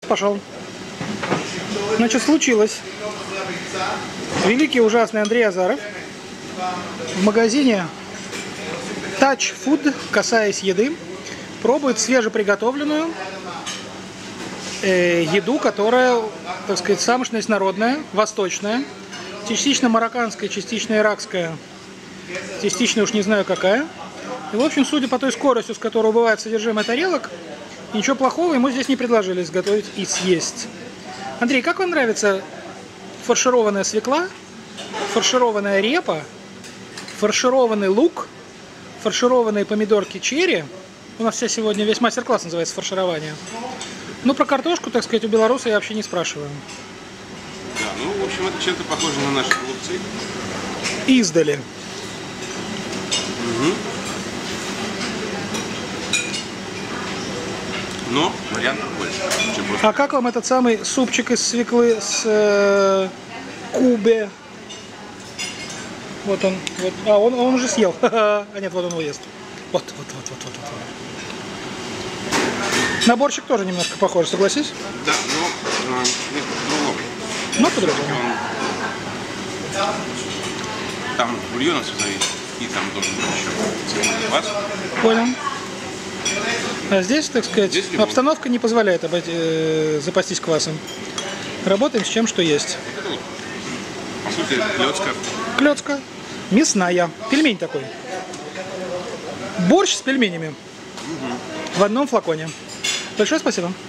Пошел. Значит, случилось. Великий ужасный Андрей Азаров в магазине Touch Food, касаясь еды, пробует свежеприготовленную еду, которая, так сказать, самошность народная, восточная, частично марокканская, частично иракская, частично уж не знаю какая. И, в общем, судя по той скорости, с которой убывает содержимое тарелок, ничего плохого ему здесь не предложили изготовить и съесть. Андрей, как вам нравится фаршированная свекла, фаршированная репа, фаршированный лук, фаршированные помидорки черри? У нас сегодня весь мастер-класс называется фарширование. Ну, про картошку, так сказать, у белоруса я вообще не спрашиваю. Да, ну, в общем, это чем-то похоже на наши голубцы. Издали. Угу. Но вариантов больше, чем просто. А как вам этот самый супчик из свеклы с кубе? Вот он. Вот. А, он уже съел. А нет, вот он его ест. Вот. На борщик тоже немножко похож, согласись? Да, но по-другому. Ну, по-другому. Там бульон все зависит, и там должен быть еще квас. Понял. А здесь, так сказать, здесь обстановка не позволяет запастись квасом. Работаем с чем, что есть. Вот это вот, по сути, клёцка. Клёцка. Мясная. Пельмень такой. Борщ с пельменями. В одном флаконе. Большое спасибо.